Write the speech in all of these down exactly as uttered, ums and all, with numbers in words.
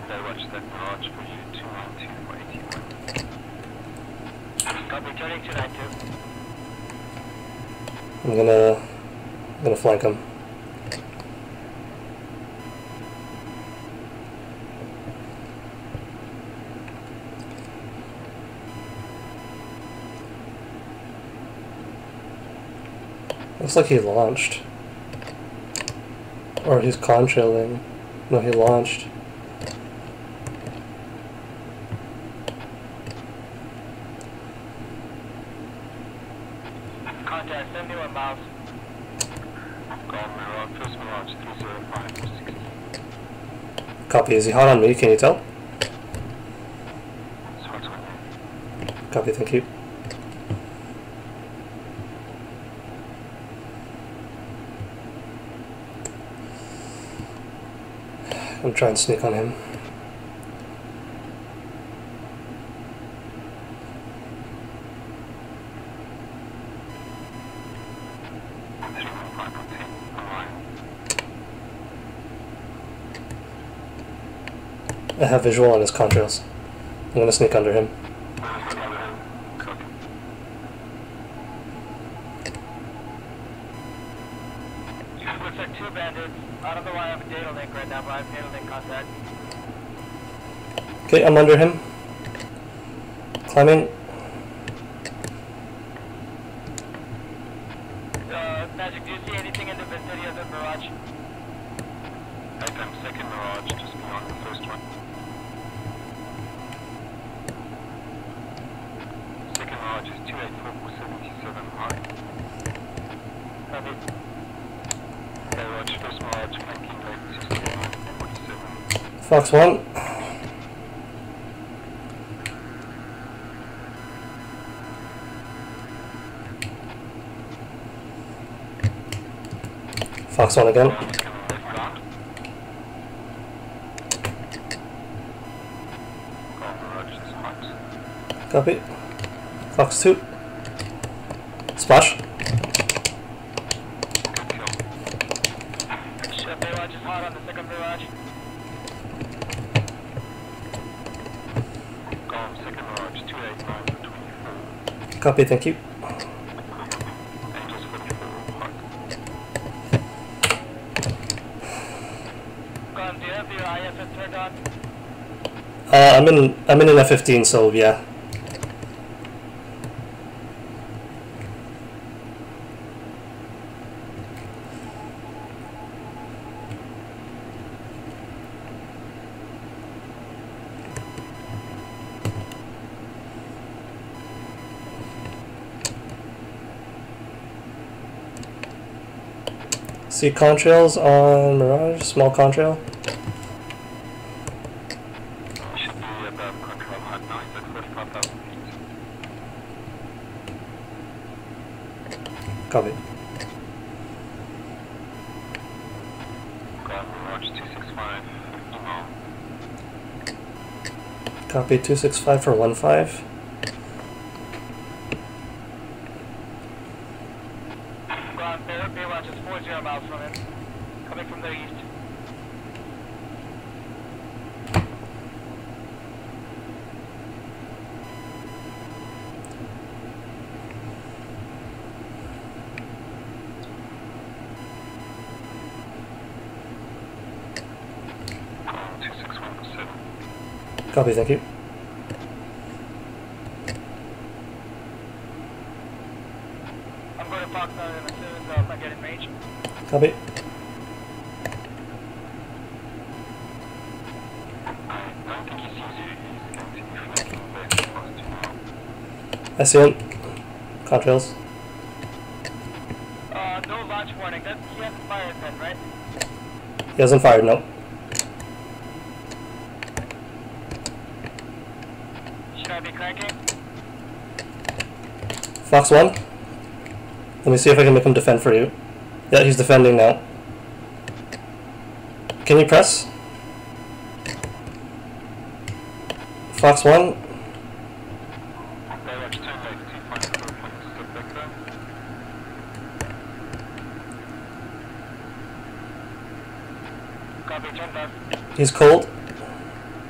They watch that Mirage for you, two nine two for eighty-one. Copy, turning two nine two. I'm gonna, I'm gonna flank him. Looks like he launched. Or he's contrailing. No, he launched. Contact, seventy-one miles. Golf Mirage, first Mirage, three zero five sixty. Copy, is he hot on me? Can you tell? Sorry, sorry. Copy, thank you. I'm trying to sneak on him. I have visual on his contrails. I'm gonna sneak under him. Looks like two bandits. I don't know why I have a data link right now, but I have data link contact. Okay, I'm under him. Climbing. Uh, Magic, do you see anything in the vicinity of the Mirage? I think second Mirage, just beyond the first one. Second Mirage is two eight four four seventy-seven high. Copy. Okay, watch first Mirage flanking left sixty-nine forty-seven. Fox one. Fox one again. Copy. Fox two. Splash. Mirage is hot on the second Mirage. Golf, second Mirage, two eight nine for twenty-four. Copy, thank you. Angels forty-four, hot. Golf, do you have your I F S turned on? Uh, I'm in. I'm in an F fifteen, so yeah. See contrails on Mirage, small contrail. Should be above control hot now, he's at forty-five thousand feet. Copy. Golf, Mirage two six five, email. Copy two six five for one five. Golf, Baywatch is four zero miles from him, coming from the east. two six one for seven. Copy, thank you. I'm going to Fox nine as soon as um, I get in range. Copy. I don't think he sees you, he's going to be flanking left across to now. I see him. Contrails. Uh, no launch warning, that, he hasn't fired then, right? He hasn't fired, no. Should I be cranking? Fox one. Let me see if I can make him defend for you. Yeah, he's defending now. Can you press? Fox one. Baywatch turn left, two point four point six vector. Copy, turn left. He's cold.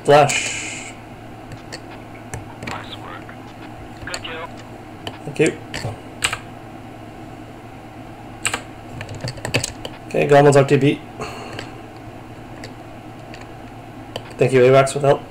Splash. Nice work. Good kill. Thank you. Okay, Goblins R T B. Thank you, AWACS, for the help.